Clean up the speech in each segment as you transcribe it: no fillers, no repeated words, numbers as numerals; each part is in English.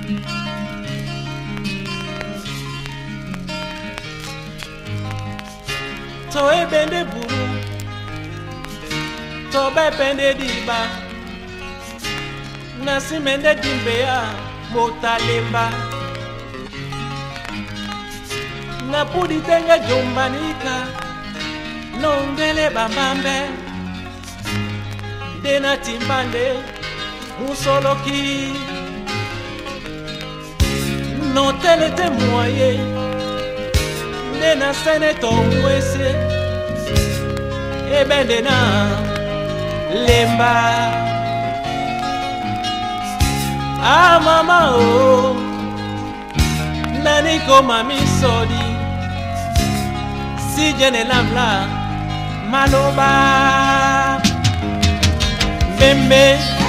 To ebende buru, to bepende diba, nasi mende dimbea motalemba, na pudi tenga jombanika, nongele bambambe, dena timbande, musoloki, no telete moye. Na sene tongwese ebende na lemba ah mama oh nani koma misodi si jene lamla maloba bembe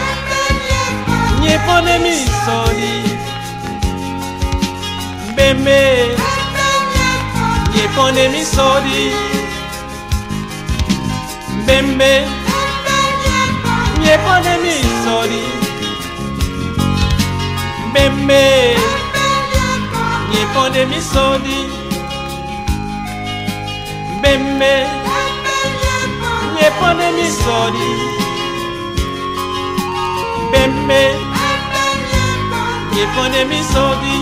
nyepone misodi bembe Nyepone misodi Bembe Nyepone misodi Bembe Nyepone misodi Bembe Nyepone misodi Bembe Nyepone misodi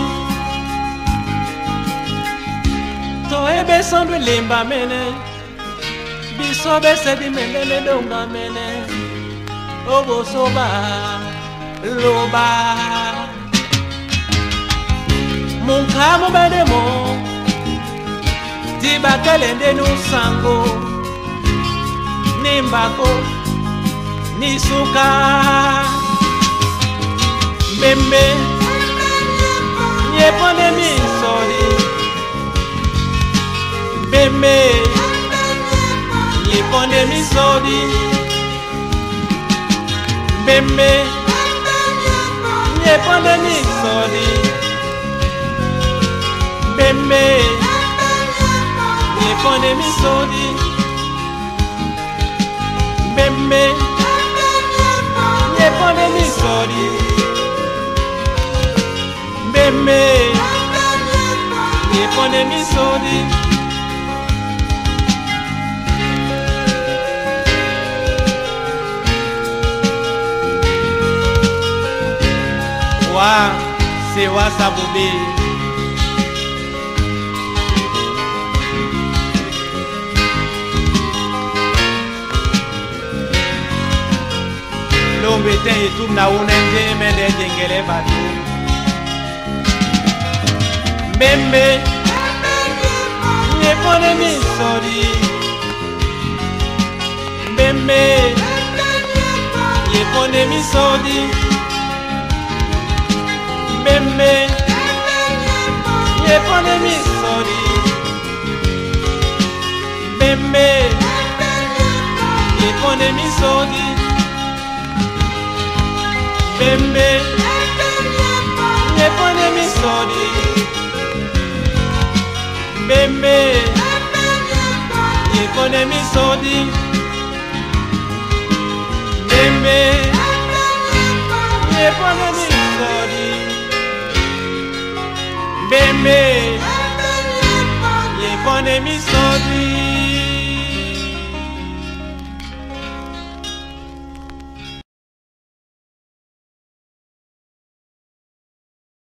To ebe sondu limba mene Biso bese di mene donga mene Ogo soba Loba Munkamu bedemo Diba kelende nusango Nimbako Nisuka Bembe Nyepone misori Bembe Nyepone misodi Bembe Nyepone misodi Bembe Nyepone misodi Bembe Nyepone misodi Bembe Nyepone misodi Se wasabubi Lombe ten yitum na unende mende jengele batu Bembe Nyepone misori Bembe Nyepone misori Bembe Nyepone misori Bembe Nyepone misori Bembe Nyepone misori Bembe Nyepone misori Bembe Nyepone misori Bembe Nyepone misodi